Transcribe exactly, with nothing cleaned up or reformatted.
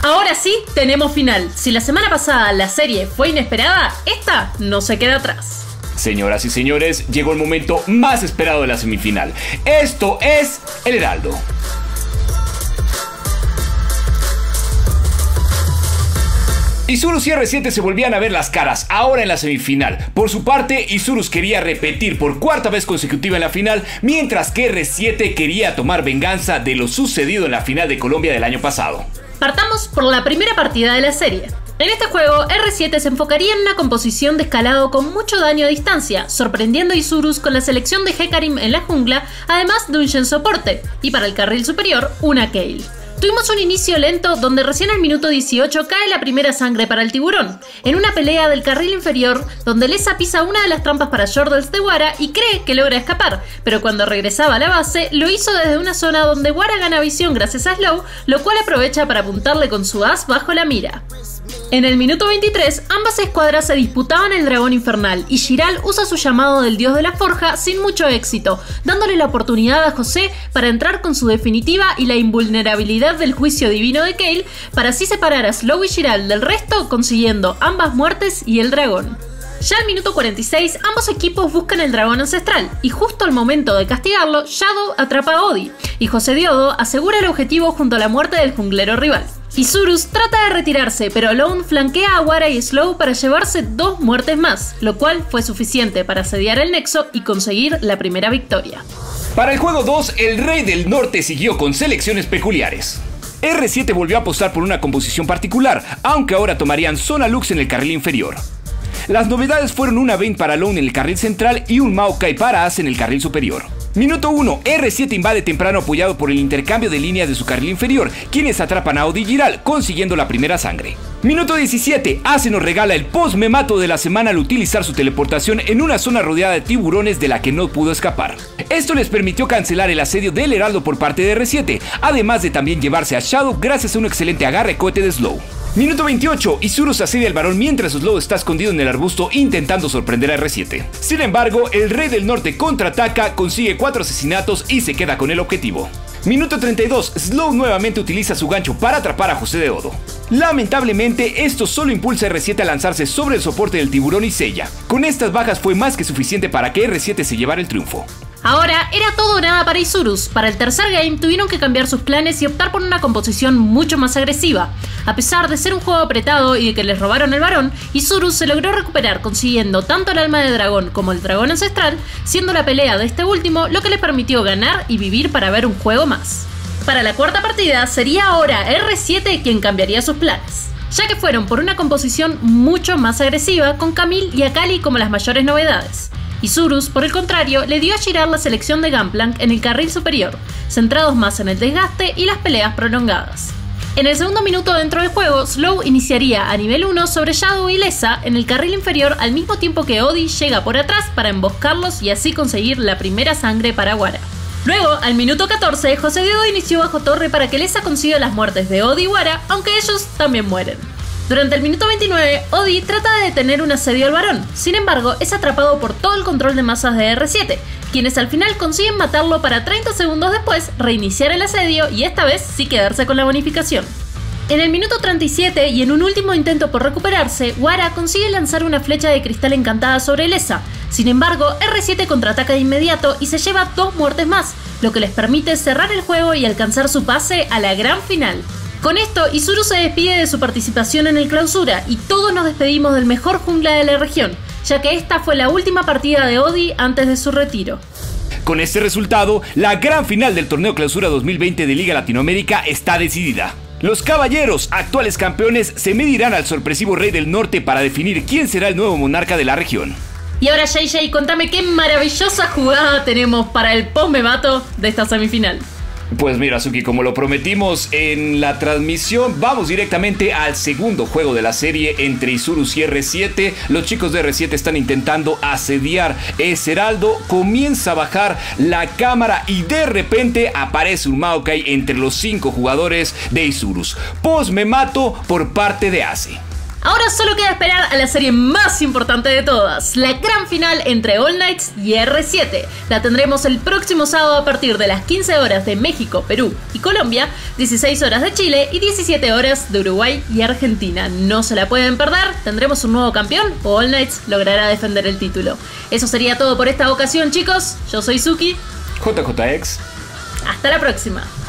Ahora sí, tenemos final. Si la semana pasada la serie fue inesperada, esta no se queda atrás. Señoras y señores, llegó el momento más esperado de la semifinal. Esto es el Heraldo. Isurus y erre siete se volvían a ver las caras, ahora en la semifinal. Por su parte, Isurus quería repetir por cuarta vez consecutiva en la final, mientras que erre siete quería tomar venganza de lo sucedido en la final de Colombia del año pasado. Partamos por la primera partida de la serie. En este juego, erre siete se enfocaría en una composición de escalado con mucho daño a distancia, sorprendiendo a Isurus con la selección de Hecarim en la jungla, además de un Shen soporte, y para el carril superior, una Kayle. Tuvimos un inicio lento donde recién al minuto dieciocho cae la primera sangre para el tiburón, en una pelea del carril inferior donde Leza pisa una de las trampas para Yordles de Wara y cree que logra escapar, pero cuando regresaba a la base lo hizo desde una zona donde Wara gana visión gracias a Slow, lo cual aprovecha para apuntarle con su as bajo la mira. En el minuto veintitrés, ambas escuadras se disputaban el dragón infernal y Giral usa su llamado del dios de la forja sin mucho éxito, dándole la oportunidad a José para entrar con su definitiva y la invulnerabilidad del juicio divino de Kayle para así separar a Slow y Giral del resto, consiguiendo ambas muertes y el dragón. Ya al minuto cuarenta y seis, ambos equipos buscan el dragón ancestral, y justo al momento de castigarlo, Shadow atrapa a Odi, y José Diodo asegura el objetivo junto a la muerte del junglero rival. Isurus trata de retirarse, pero Alone flanquea a Wara y Slow para llevarse dos muertes más, lo cual fue suficiente para asediar el nexo y conseguir la primera victoria. Para el juego dos, el Rey del Norte siguió con selecciones peculiares. erre siete volvió a apostar por una composición particular, aunque ahora tomarían Zona Lux en el carril inferior. Las novedades fueron una Vayne para Alone en el carril central y un Maokai para Ace en el carril superior. Minuto uno, erre siete invade temprano apoyado por el intercambio de líneas de su carril inferior, quienes atrapan a Odi y Giral, consiguiendo la primera sangre. Minuto diecisiete, Ace nos regala el post memato de la semana al utilizar su teleportación en una zona rodeada de tiburones de la que no pudo escapar. Esto les permitió cancelar el asedio del Heraldo por parte de erre siete, además de también llevarse a Shadow gracias a un excelente agarre cohete de Slow. Minuto veintiocho, Isurus asedia al varón mientras Slow está escondido en el arbusto intentando sorprender a erre siete. Sin embargo, el Rey del Norte contraataca, consigue cuatro asesinatos y se queda con el objetivo. Minuto treinta y dos, Slow nuevamente utiliza su gancho para atrapar a José Deodo. Lamentablemente, esto solo impulsa a erre siete a lanzarse sobre el soporte del tiburón y sella. Con estas bajas fue más que suficiente para que erre siete se llevara el triunfo. Ahora era todo o nada para Isurus. Para el tercer game tuvieron que cambiar sus planes y optar por una composición mucho más agresiva. A pesar de ser un juego apretado y de que les robaron el varón, Isurus se logró recuperar consiguiendo tanto el alma de dragón como el dragón ancestral, siendo la pelea de este último lo que les permitió ganar y vivir para ver un juego más. Para la cuarta partida sería ahora erre siete quien cambiaría sus planes, ya que fueron por una composición mucho más agresiva con Camille y Akali como las mayores novedades. Isurus, por el contrario, le dio a Giral la selección de Gunplank en el carril superior, centrados más en el desgaste y las peleas prolongadas. En el segundo minuto dentro del juego, Slow iniciaría a nivel uno sobre Shadow y Leza en el carril inferior al mismo tiempo que Odi llega por atrás para emboscarlos y así conseguir la primera sangre para Wara. Luego, al minuto catorce, José Diodo inició bajo torre para que Leza consiga las muertes de Odi y Wara, aunque ellos también mueren. Durante el minuto veintinueve, Odi trata de detener un asedio al varón, sin embargo es atrapado por todo el control de masas de erre siete, quienes al final consiguen matarlo para treinta segundos después reiniciar el asedio y esta vez sí quedarse con la bonificación. En el minuto treinta y siete y en un último intento por recuperarse, Wara consigue lanzar una flecha de cristal encantada sobre Leza, sin embargo erre siete contraataca de inmediato y se lleva dos muertes más, lo que les permite cerrar el juego y alcanzar su pase a la gran final. Con esto, Isurus se despide de su participación en el clausura y todos nos despedimos del mejor jungla de la región, ya que esta fue la última partida de Odi antes de su retiro. Con este resultado, la gran final del torneo Clausura dos mil veinte de Liga Latinoamérica está decidida. Los caballeros, actuales campeones, se medirán al sorpresivo Rey del Norte para definir quién será el nuevo monarca de la región. Y ahora J J, contame qué maravillosa jugada tenemos para el post-memato de esta semifinal. Pues mira, Suki, como lo prometimos en la transmisión, vamos directamente al segundo juego de la serie entre Isurus y erre siete. Los chicos de erre siete están intentando asediar ese Heraldo. Comienza a bajar la cámara y de repente aparece un Maokai entre los cinco jugadores de Isurus. Post me mato por parte de Ace. Ahora solo queda esperar a la serie más importante de todas, la gran final entre All Knights y erre siete. La tendremos el próximo sábado a partir de las quince horas de México, Perú y Colombia, dieciséis horas de Chile y diecisiete horas de Uruguay y Argentina. No se la pueden perder, tendremos un nuevo campeón o All Knights logrará defender el título. Eso sería todo por esta ocasión, chicos. Yo soy Suki. J J X. Hasta la próxima.